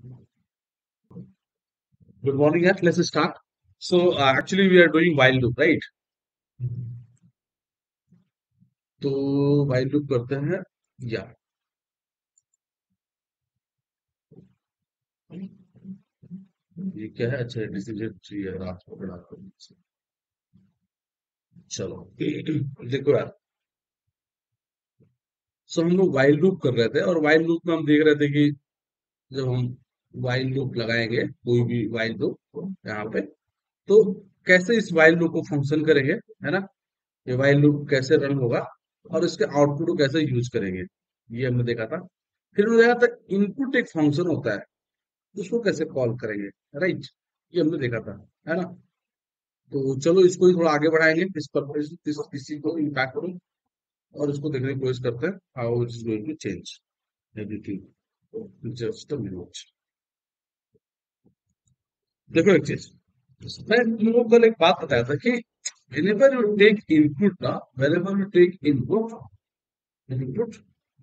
Good morning, guys. Let's start. So, actually, we are doing while loop, right? तो while loop करते हैं या ये क्या है? अच्छा, डिसीजन ट्री है, रात को पढ़ा करो। चलो देखो यार। सो हम लोग while loop कर रहे थे और while loop में हम देख रहे थे कि जब हम while loop लगाएंगे कोई भी while loop यहाँ पे, तो कैसे इस while loop को फंक्शन करेंगे, है ना? ये while loop कैसे रन होगा और इसके आउटपुट को कैसे यूज करेंगे, ये हमने देखा था। फिर हमने देखा था इनपुट एक फंक्शन होता है, उसको कैसे कॉल करेंगे, राइट? ये हमने देखा था, है ना? तो चलो इसको ही थोड़ा आगे बढ़ाएंगे, इसी को इम्पैक्ट करो और इसको देखने की कोशिश करते हैं how it is going to change everything. Just a minute. देखो एक चीज, मैं तुम लोग कल एक बात बताया था कि whenever you take input ना, whenever you take input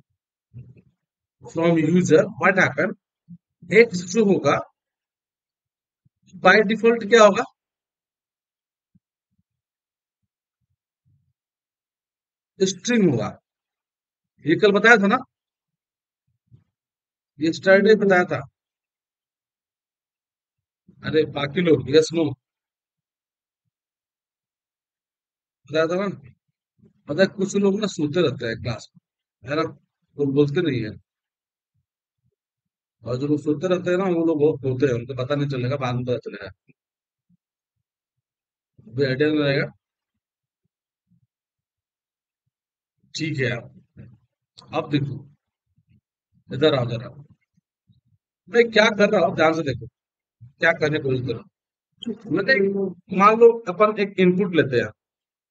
from user, what happen, x जो होगा बाय डिफॉल्ट क्या होगा, स्ट्रिंग होगा। ये कल बताया था ना, ये स्टार्ट बताया था। अरे बाकी लोग यस नो बताया था ना। पता है कुछ लोग ना सोते रहते हैं क्लास में, है ना? वो बोलते नहीं है, और जो लोग सोते रहते हैं ना वो लोग बहुत होते हैं, उनको पता नहीं चलेगा, बाद में पता चलेगा। कोई आइडिया नहीं रहेगा। ठीक है आप, अब देखो, इधर आओ जरा। मैं क्या कर रहा हूँ ध्यान से देखो, क्या करने की कोशिश कर रहा हूँ। मैं मान लो अपन एक इनपुट लेते हैं।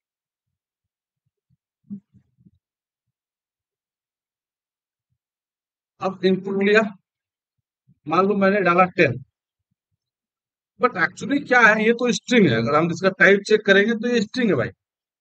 अब इनपुट लिया, मान लो मैंने डाला 10, बट एक्चुअली क्या है, ये तो स्ट्रिंग है। अगर हम इसका टाइप चेक करेंगे तो ये स्ट्रिंग है भाई,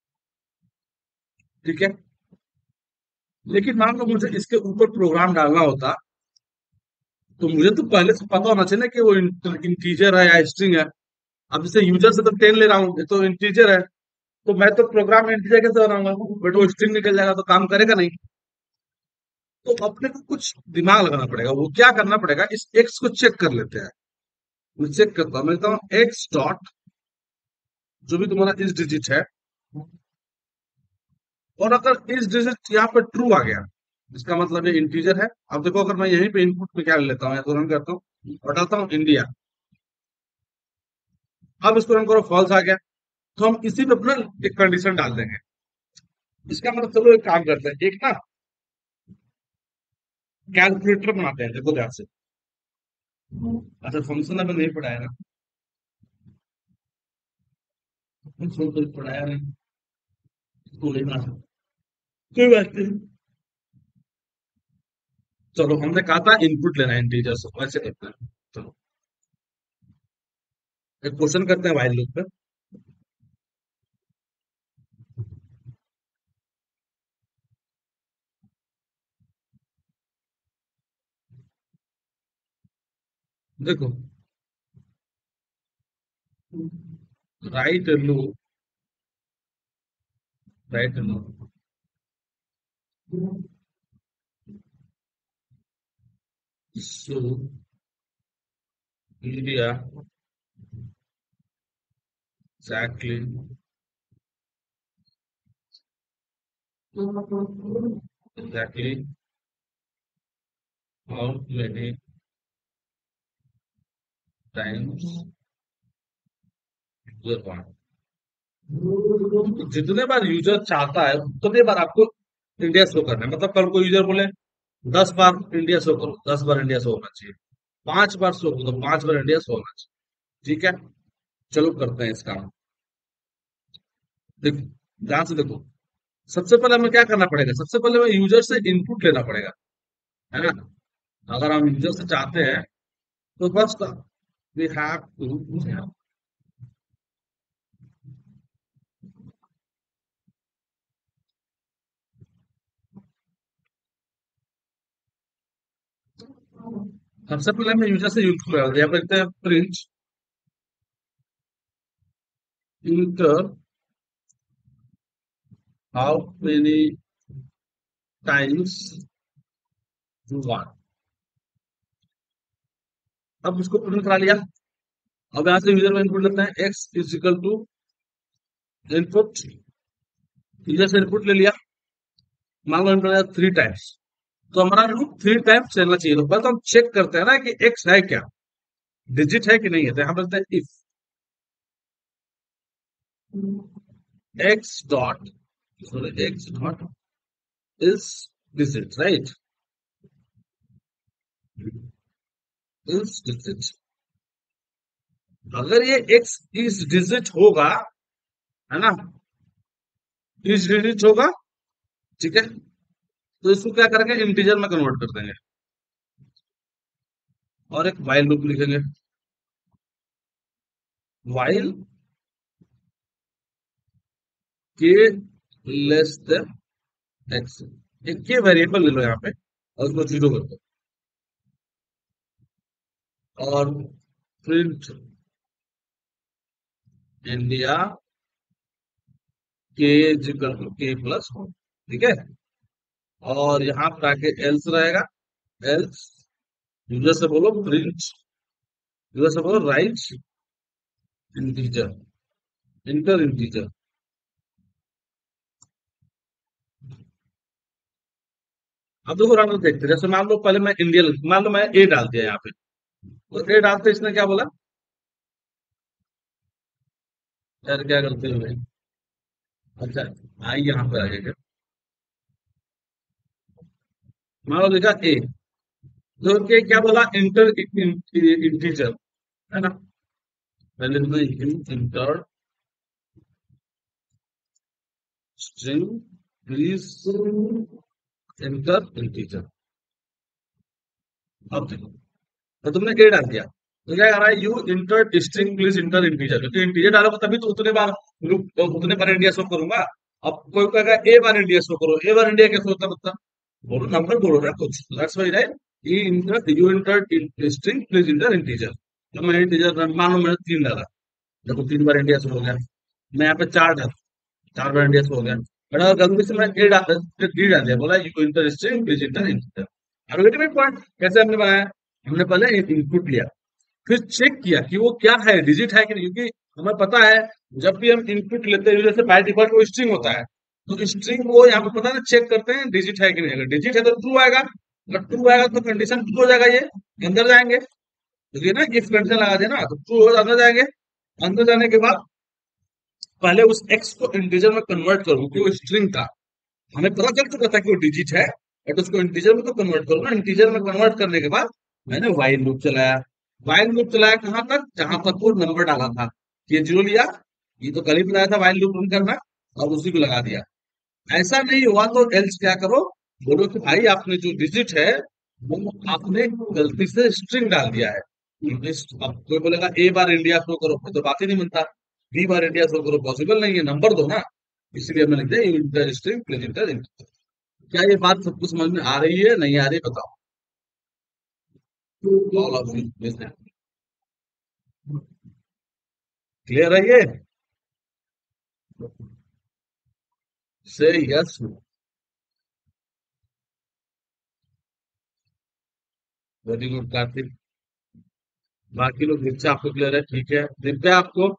ठीक है। लेकिन मान लो मुझे इसके ऊपर प्रोग्राम डालना होता, तो मुझे तो पहले से पता होना चाहिए ना कि वो इंटीजर है या स्ट्रिंग है। अब जैसे यूजर से तो 10 ले रहा हूँ, ये तो इंटीजर है, तो मैं तो प्रोग्राम इंटीजर कैसे बनाऊंगा? बट वो स्ट्रिंग निकल जाएगा तो काम करेगा नहीं। तो अपने को कुछ दिमाग लगाना पड़ेगा। वो क्या करना पड़ेगा, इस एक्स को चेक कर लेते हैं। मैं चेक करता हूँ, मैं कहता हूँ एक्स डॉट, जो भी तुम्हारा इस डिजिट है, और अगर इस डिजिट यहाँ पे ट्रू आ गया, इसका मतलब ये इंटीजर है। अब देखो, अगर मैं यहीं पे इनपुट में क्या लेता हूँ, या तो रन करता हूँ और डालता हूँ इंडिया, अब इसको रन करो, फॉल्स आ गया, तो हम इसी पे अपना एक कंडीशन डाल देंगे। इसका मतलब चलो एक काम करते हैं, एक ना कैलकुलेटर बनाते हैं, देखो ध्यान से। अच्छा, फंक्शन अभी नहीं पढ़ाया ना, फंक्शन तो पढ़ाया नहीं, इसको लेना है। कोई बात नहीं, चलो हमने कहा था इनपुट लेना है इंटीजर से, वैसे करते हैं। चलो एक क्वेश्चन करते हैं व्हाइल लूप पे। देखो, right loop, right loop, so India exactly, exactly how many times user want, जितने बार यूजर चाहता है उतने बार आपको इंडिया शो करना है। मतलब कल को यूजर बोले 10 बार इंडिया शो करो, 10 बार इंडिया शो होना चाहिए। 5 बार शो करो तो 5 बार इंडिया शो होना चाहिए, ठीक है। चलो करते हैं इसका। देखो ध्यान से देखो, सबसे पहले हमें क्या करना पड़ेगा, सबसे पहले हमें यूजर से इनपुट लेना पड़ेगा, है ना? अगर हम यूजर से चाहते हैं तो बस वी हैव टू, सबसे पहले मैं यूजर से यूज कर यहाँ पे लिखते हैं print enter how many times you want. अब उसको प्रिंट करा लिया। अब यहाँ से यूजर में इनपुट लेते हैं x is equal to input. User से इनपुट ले लिया, मान लो इनपुट 3 टाइम्स। तो हमारा लूप 3 टाइम्स चलना चाहिए। तो पहले तो हम चेक करते हैं ना कि एक्स है क्या, डिजिट है कि नहीं है। तो यहाँ बोलते हैं if x dot, sorry x dot is digit, right, is digit. अगर ये एक्स इज डिजिट होगा, है ना, इज डिजिट होगा, ठीक है, तो इसको क्या करेंगे, इंटीजर में कन्वर्ट कर देंगे और एक वाइल लूप लिखेंगे। While k less than x, एक के वेरिएबल ले लो यहाँ पे और उसको 0 कर दो और प्रिंट इंडिया के जिक्र के प्लस 1, ठीक है। और यहाँ पर आके एल्स रहेगा, एल्स यूजर से बोलो प्रिंट, यूजर से बोलो राइट इंटीजर, इंटर इंटीजर। अब देखो रन देखते हैं। जैसे मान लो पहले मैं इंडिया, मान लो मैं ए डाल दिया यहाँ पे, तो ए डालते इसने क्या बोला, यार क्या करते हो भाई। अच्छा, आई यहाँ पे आ गया। मान लो लिखा ए, तो के क्या बोला, इंटर इंटीजर, है ना। पहले तो enter string please enter integer. अब देखो, तो तुमने ए डाल दिया, तो क्या कह रहा है, you enter string please enter integer. क्योंकि इंटीजर डालोगे तभी तो उतने बार लूप, उतने बार इंडिया शो करूंगा। अब कोई कहेगा ए बार इंडिया शो करो, ए बार इंडिया कैसे होता है, मतलब बोलो नंबर बोलो ना कुछ, that's why right. E enter you enter string please enter integer. तो मैं इंटीजर मान लो मैंने 3 डाला, देखो 3 बार इंडिया शो हो गया। मैं यहाँ पे 4 डाला, 4 बार इंडिया शो हो गया। बट अगर गलती से मैं ए डाल डी डाल दिया, बोला you enter string please enter integer. अब गेट माय पॉइंट, कैसे हमने बनाया, हमने पहले इनपुट लिया, फिर चेक किया कि वो क्या है, डिजिट है कि नहीं। क्योंकि हमें पता है जब भी हम इनपुट लेते हैं जैसे बाय डिफॉल्ट वो स्ट्रिंग होता है, तो स्ट्रिंग वो यहाँ पे पता है चेक करते हैं डिजिट है कि नहीं। अगर डिजिट है तो ट्रू आएगा, अगर ट्रू आएगा तो कंडीशन ट्रू हो जाएगा, ये अंदर जाएंगे। तो ये ना इफ कंडीशन लगा देना तो ट्रू हो, अंदर जाएंगे। अंदर जाने के बाद पहले उस एक्स को इंटीजर में कन्वर्ट करूँ, क्योंकि वो स्ट्रिंग था, हमें पता चल चुका था कि वो डिजिट है, बट उसको इंटीजर में तो कन्वर्ट करो ना। इंटीजर में कन्वर्ट करने के बाद मैंने वाइल लूप चलाया। वाइल लूप चलाया कहाँ तक, जहां तक वो नंबर डाला था। ये 0 लिया, ये तो कल ही बनाया था वाइल लूप रन करना, और उसी को लगा दिया। ऐसा नहीं हुआ तो एल्स क्या करो, बोलो कि भाई आपने जो डिजिट है वो आपने गलती से स्ट्रिंग डाल दिया है। अब कोई बोलेगा ए बार इंडिया शो करो, तो बात ही नहीं बनता। बी बार इंडिया शो करो, पॉसिबल नहीं है, नंबर दो ना। इसलिए मैंने लिख दिया इंटर स्ट्रिंग प्लस इंटर। क्या ये बात सबको समझ में आ रही है, नहीं आ रही, बताओ। ऑल ऑफ यू क्लियर है ये, से यस। Very good Kartik. बाकी लोग दिव्या आपको क्लियर है, ठीक है दिव्या आपको,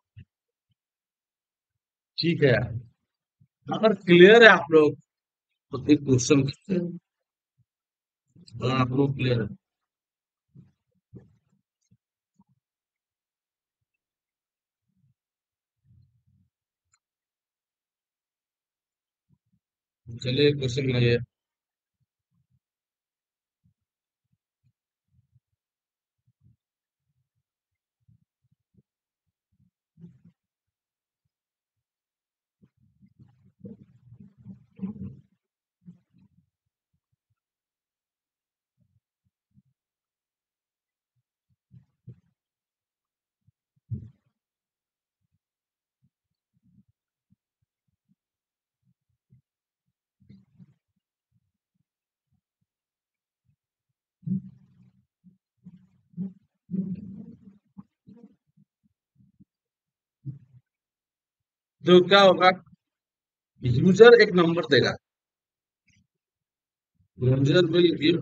ठीक है यार। अगर क्लियर है आप लोग तो एक क्वेश्चन करते हैं। आप लोग क्लियर है, चलिए क्वेश्चन बनाइए। तो क्या होगा, यूजर एक नंबर देगा, user will give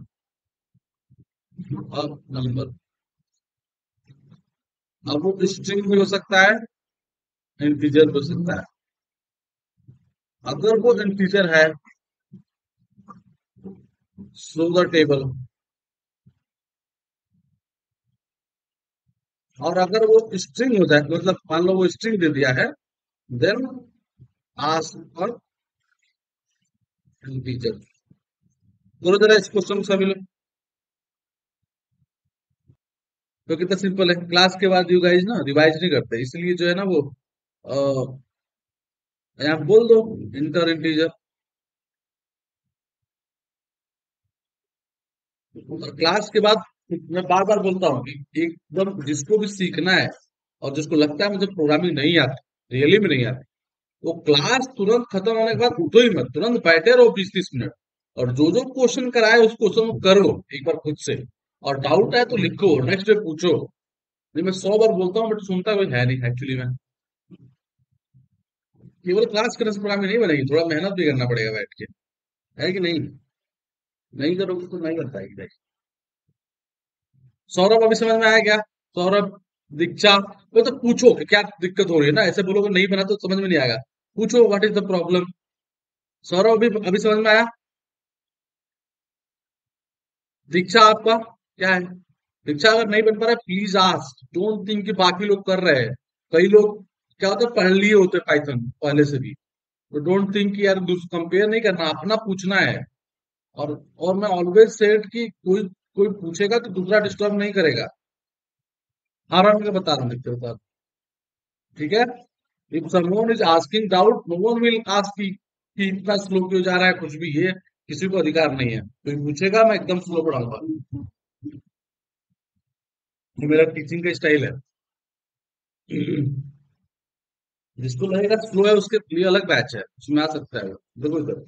a number. अब वो स्ट्रिंग भी हो सकता है, इंटीजर भी हो सकता है। अगर वो इंटीजर है, शो द टेबल। और अगर वो स्ट्रिंग हो जाए, मतलब मान लो वो स्ट्रिंग दे दिया है, देन आस्क फॉर इंटीजर। बोलो जरा इस क्वेश्चन को सभी लोग, तो कितना सिंपल है। क्लास के बाद यू गाइस ना रिवाइज नहीं करते, इसलिए जो है ना वो यहाँ बोल दो इंटर इंटीजर। और क्लास के बाद मैं बार बार बोलता हूँ कि एकदम जिसको भी सीखना है और जिसको लगता है मुझे प्रोग्रामिंग नहीं आती, रियली में नहीं आती, वो क्लास तुरंत खत्म होने के बाद उठो ही मत, तुरंत बैठे रहो 20-30 मिनट। और जो जो क्वेश्चन कराए उस क्वेश्चन को कर लो एक बार खुद से। और डाउट है तो लिखो, नेक्स्ट डे पूछो। नहीं, मैं 100 बार बोलता हूँ बट सुनता कोई है नहीं एक्चुअली में। केवल क्लास करने से प्रोग्रामिंग नहीं बनेगी, थोड़ा मेहनत भी करना पड़ेगा बैठ के, है कि नहीं? नहीं करोगे तो नहीं बन पाएगी भाई। सौरभ अभी समझ में आया क्या? सौरभ, दीक्षा, वो तो पूछो कि क्या दिक्कत हो रही है ना, ऐसे बोलोगे नहीं बना तो समझ में नहीं आएगा। पूछो what is the problem. Saurabh अभी अभी समझ में आया? दीक्षा आपका क्या है? दीक्षा अगर नहीं बन पा रहा है प्लीज आस्क, डोंट थिंक कि बाकी लोग कर रहे हैं। कई लोग क्या होता है पढ़ लिए होते पाइथन पहले से भी, तो डोंट थिंक कि यार कंपेयर नहीं करना, अपना पूछना है। और मैं ऑलवेज सेड कि कोई कोई पूछेगा तो दूसरा डिस्टर्ब नहीं करेगा। आराम से बता रहा हूँ, देखते बता रहा हूँ, ठीक है? If someone is asking doubt, no one will ask कि इतना स्लो क्यों जा रहा है, कुछ भी ये किसी को अधिकार नहीं है। कोई पूछेगा मैं एकदम स्लो पढ़ाऊंगा, ये मेरा टीचिंग का स्टाइल है। जिसको लगेगा स्लो है उसके लिए अलग बैच है, उसमें आ सकता है। देखो इधर,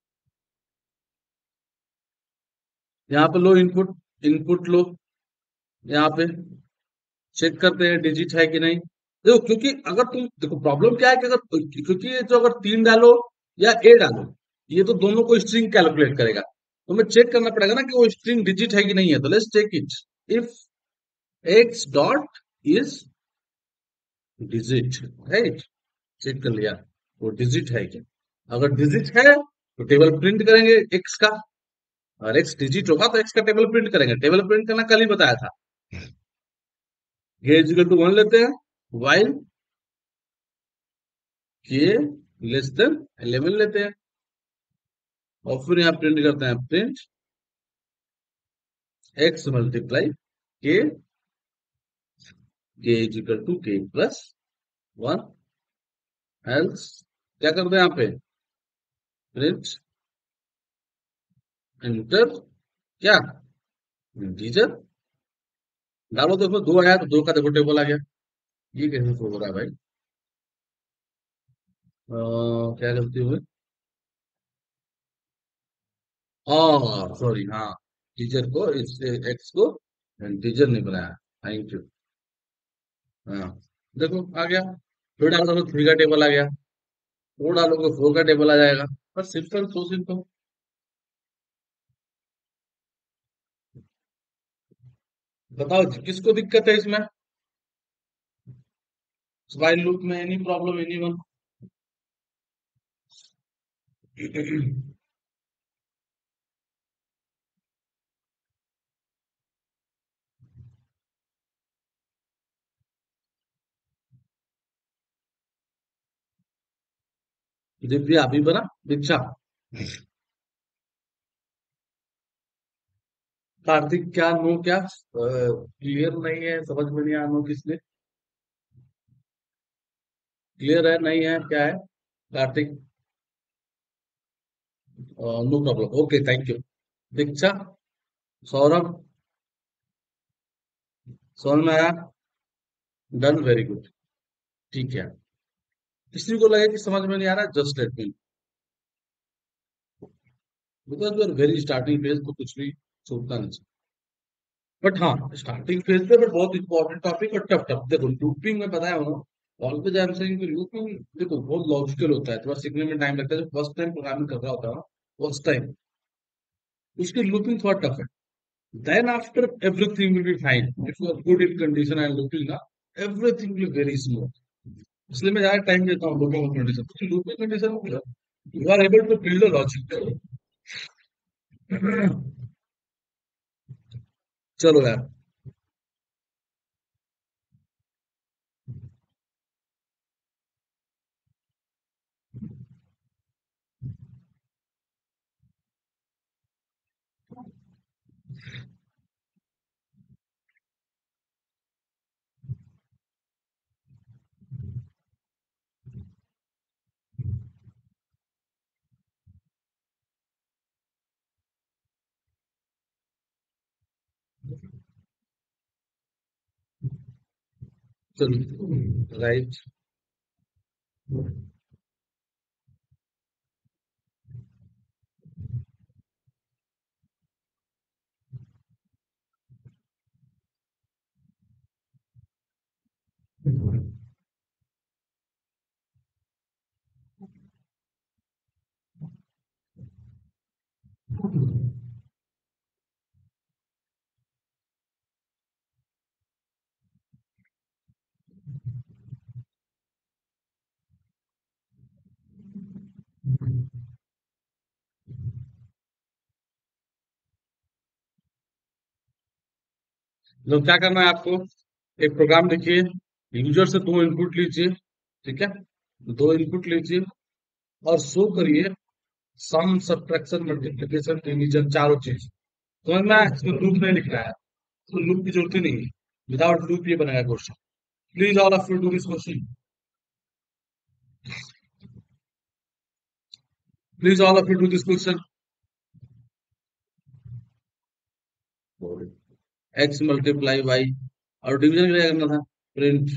यहाँ पे लो इनपुट, इनपुट लो, यहाँ पे चेक करते हैं डिजिट है कि नहीं। देखो क्योंकि अगर तुम देखो प्रॉब्लम क्या है कि अगर, क्योंकि ये जो अगर 3 डालो या ए डालो, ये तो दोनों को स्ट्रिंग कैलकुलेट करेगा। तो हमें चेक करना पड़ेगा ना कि वो स्ट्रिंग डिजिट है कि नहीं है। तो let's check it. If x dot is digit, right, check कर लिया वो डिजिट है क्या। अगर डिजिट है तो टेबल प्रिंट करेंगे एक्स का। अगर एक्स डिजिट होगा तो एक्स का टेबल प्रिंट करेंगे। टेबल प्रिंट करना कल ही बताया था। ये इक्वल टू 1 लेते हैं, वाइल के लेस देन 11 लेते हैं। और फिर यहाँ प्रिंट करते हैं, print x multiply k, k is equal to k plus 1। Else क्या करते हैं यहाँ पे, प्रिंट एंटर क्या, इंटीजर। डालो, देखो 2 आया तो 2 का देखो टेबल आ गया। ये कैसे हो रहा है भाई? क्या गलती हुई? सॉरी, हाँ, टीचर को इस एक्स को इंटीजर नहीं बनाया। Thank you. हाँ, देखो आ गया। फिर डालो तो 3 का टेबल आ गया। 4 डालोगे 4 का टेबल आ जाएगा। बस सिंपल, सो सिंपल। बताओ जी, किसको दिक्कत है इसमें? व्हाइल लूप में any problem, anyone? Divya अभी बना, दीक्षा, कार्तिक क्या नो क्या क्लियर नहीं है, समझ में नहीं आया नो किसने। क्लियर है नहीं है क्या है? Kartik, no problem, okay thank you. Diksha, Saurabh, समझ में आया? डन, वेरी गुड, ठीक है। किसी को लगे कि समझ में नहीं आ रहा, just let me, because we are very starting phase तो कुछ भी छूटता नहीं। बट हाँ, स्टार्टिंग फेज पे बट बहुत इंपॉर्टेंट टॉपिक और टफ टफ। देखो लूपिंग में बताया हूँ, ऑलवेज आई एम सेइंग कि लूपिंग देखो बहुत लॉजिकल होता है, थोड़ा सीखने में टाइम लगता है, जब फर्स्ट टाइम प्रोग्रामिंग कर रहा होता है ना, फर्स्ट टाइम उसकी लूपिंग थोड़ा टफ है। Then after everything will be fine if you are good in condition and looping ना, एवरीथिंग विल वेरी स्मूथ। इसलिए मैं ज्यादा टाइम देता हूँ looping condition, looping condition you are able to build a logic. चलो यार। चलो राइट। तो क्या करना है आपको, एक प्रोग्राम लिखिए, यूजर से दो इनपुट लीजिए, ठीक है, दो इनपुट लीजिए और शो करिए सम सब्ट्रैक्शन मल्टीप्लिकेशन डिवीजन चारों चीज। समझ में आया? इसमें लूप नहीं लिखना है, तो लूप की जरूरत ही नहीं है। विदाउट लूप ये बनाया question. Please all of you do this question. Please all of you do this question. X multiply y, और डिवीजन क्या करना था, प्रिंट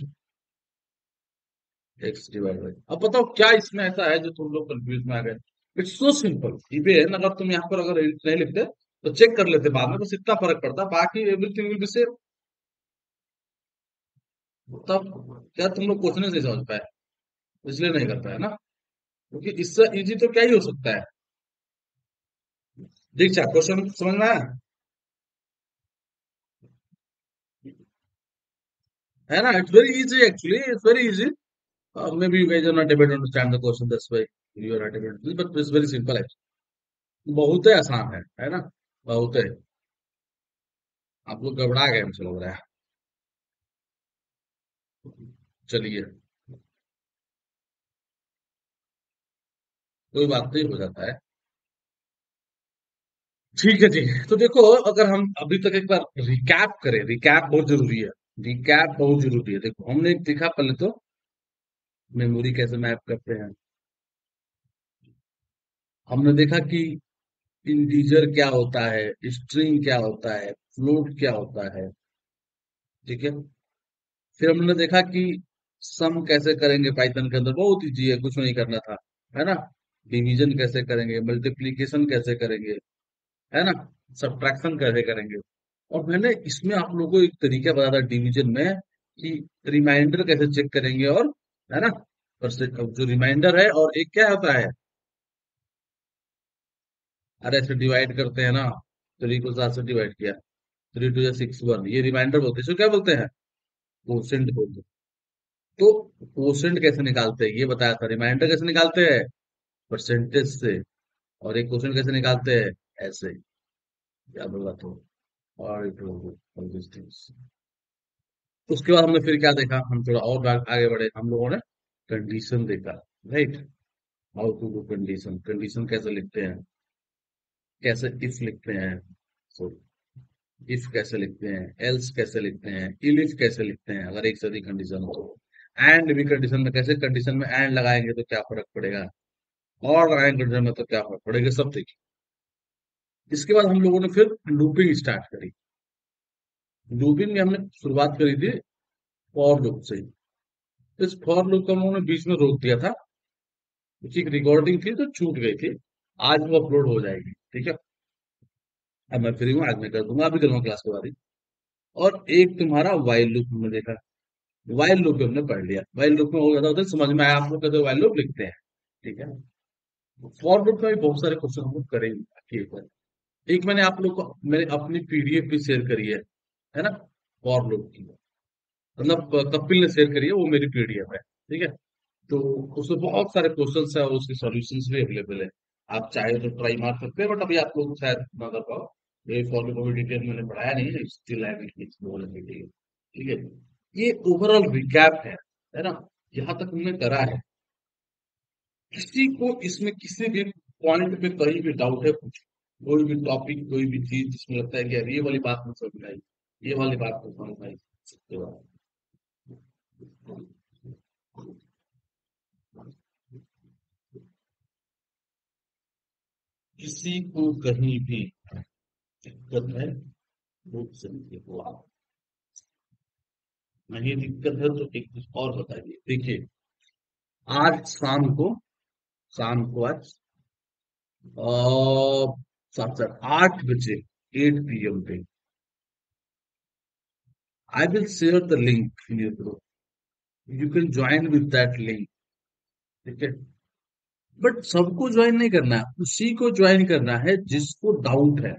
एक्स डिवाइड बाई। अब बताओ क्या इसमें ऐसा है जो तुम लोग कंफ्यूज में आ गए? It's so simple. इवन अगर तुम यहाँ पर अगर edit नहीं लिखते तो चेक कर लेते बाद में, बस इतना फर्क पड़ता, बाकी एवरीथिंग विल बी सेम। तब क्या तुम लोग क्वेश्चन नहीं समझ पाए, इसलिए नहीं कर पाए ना, क्योंकि इससे इजी तो क्या ही हो सकता है। दीक्षा क्वेश्चन समझ में आया? है ना? It's very easy actually, it's very easy. maybe you guys are not able to understand the question, that's why you are not able to, but it's very simple actually। बहुत ही आसान है ना? बहुत है। आप लोग घबरा गए मुझे लग रहा है। चलिए, कोई बात नहीं, हो जाता है। ठीक है जी। तो देखो, अगर हम अभी तक एक बार रिकैप करें, रिकैप बहुत जरूरी है। रिकैप बहुत जरूरी है। देखो हमने देखा पहले तो मेमोरी कैसे मैप करते हैं। हमने देखा कि इंटीजर क्या होता है, स्ट्रिंग क्या होता है, फ्लोट क्या होता है, ठीक है। फिर हमने देखा कि सम कैसे करेंगे पाइथन के अंदर, बहुत इजी है, कुछ नहीं करना था, है ना। डिवीजन कैसे करेंगे, मल्टीप्लीकेशन कैसे करेंगे, है ना, सब्ट्रैक्शन कैसे करेंगे। और मैंने इसमें आप लोगों को एक तरीका बताया था डिवीजन में कि रिमाइंडर कैसे चेक करेंगे, और है ना, परसेंट जो रिमाइंडर है, और एक क्या होता है, अरे ऐसे डिवाइड करते हैं ना, 3 को 7 से डिवाइड किया, 3 2 6 1, ये रिमाइंडर बोलते हैं, इसको क्या बोलते हैं, कोसेंट बोलते हैं। तो कोसेंट कैसे निकालते हैं ये बताया था, रिमाइंडर कैसे निकालते हैं, परसेंटेज से, और एक क्वेश्चन कैसे निकालते हैं, ऐसे। याद होगा तो, और it will be all these things। उसके बाद हमने फिर क्या देखा, हम थोड़ा और आगे बढ़े, हम लोगों ने कंडीशन देखा, right. How to do condition, condition कैसे लिखते हैं, कैसे इफ लिखते हैं, सो इफ कैसे लिखते हैं, एल्स कैसे लिखते हैं, इफ कैसे लिखते हैं अगर एक से अधिक कंडीशन हो तो, एंड भी कंडीशन में कैसे, कंडीशन में एंड लगाएंगे तो क्या फर्क पड़ेगा, और लगाएंगे कंडीशन में तो क्या फर्क पड़ेगा, सब देखिए। इसके बाद हम लोगों ने फिर लूपिंग स्टार्ट करी। लूपिंग में हमने शुरुआत करी थी फॉर लूप से। इस फॉर लूप को हम लोगों ने बीच में रोक दिया था, उसकी एक रिकॉर्डिंग थी तो छूट गई थी। आज वो अपलोड हो जाएगी, ठीक है। अब मैं फ्री हूँ, आज मैं कर दूंगा, अभी करूंगा क्लास के बाद ही। और एक तुम्हारा वाइल लूप हमने देखा, वाइल लूप हमने पढ़ लिया। वाइल लूप में हो जाता होता है, समझ में आया आप लोग कहते वाइल लूप लिखते हैं। ठीक है। फॉर लूप में भी बहुत सारे क्वेश्चन हम लोग करेंगे बाकी एक बार। एक मैंने आप लोग को मैंने अपनी पीडीएफ भी शेयर करी है ना, फॉर लूप की। मतलब कपिल ने शेयर करी है, वो मेरी पीडीएफ है। ठीक है। तो उसमें बहुत सारे क्वेश्चंस है और उसके सॉल्यूशंस भी अवेलेबल है। आप चाहे तो ट्राई मार सकते हैं, बट अभी आप लोग शायद ना कर पाओ। ये फॉर लूप अभी डिटेल मैंने पढ़ाया नहीं है, स्टिल आई विल ठीक है। ये ओवरऑल रिकैप है ना। यहाँ तक हमने करा है। किसी को इसमें किसी भी पॉइंट पे कहीं भी डाउट है कुछ, कोई भी टॉपिक कोई भी चीज जिसमें लगता है कि यार ये वाली बात नहीं समझ में आई, ये वाली बात नहीं समझ में आई, सकते हो आप। किसी को कहीं भी दिक्कत है पूछ सकते हो आप। नहीं दिक्कत है तो एक कुछ और बताइए। देखिए, आज शाम को आज सात सात 8 बजे 8 PM पे I will share the link in your group. You can join with that link. ठीक है। बट सबको ज्वाइन नहीं करना है, उसी को ज्वाइन करना है जिसको डाउट है।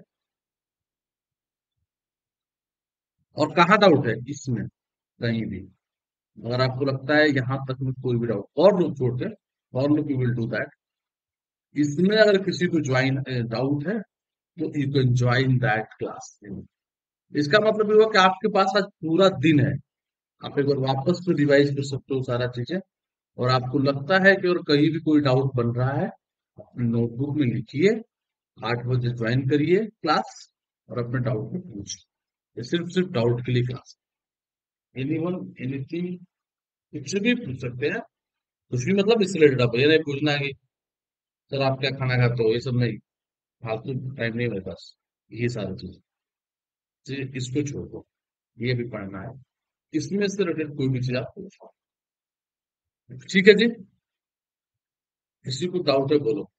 और कहाँ डाउट है इसमें, कहीं भी। अगर आपको लगता है यहाँ तक में कोई भी डाउट और लोग छोड़ के, और लोग विल डू दैट। इसमें अगर किसी को ज्वाइन डाउट है तो you can join that class. इसका मतलब ये हुआ कि आपके पास आज पूरा दिन है। आप एक बार वापस से रिवाइज कर सकते हो सारा चीजें। और आपको लगता है कि और कहीं भी कोई डाउट बन रहा है, अपनी नोटबुक में लिखिए, 8 बजे ज्वाइन करिए क्लास, और अपने डाउट को पूछिए। ये सिर्फ सिर्फ डाउट के लिए क्लास। एनीवन एनीथिंग, कुछ भी पूछ सकते हैं। कुछ भी मतलब इससे रिलेटेड, आप ये नहीं पूछना है कि सर आप क्या खाना खाते हो, ये सब नहीं। फालतू टाइम नहीं मेरे पास ये सारी चीज। इसको छोड़ दो, ये भी पढ़ना है। इसमें से रिलेटेड कोई भी चीज आप पूछो। ठीक है जी। किसी को डाउट है बोलो।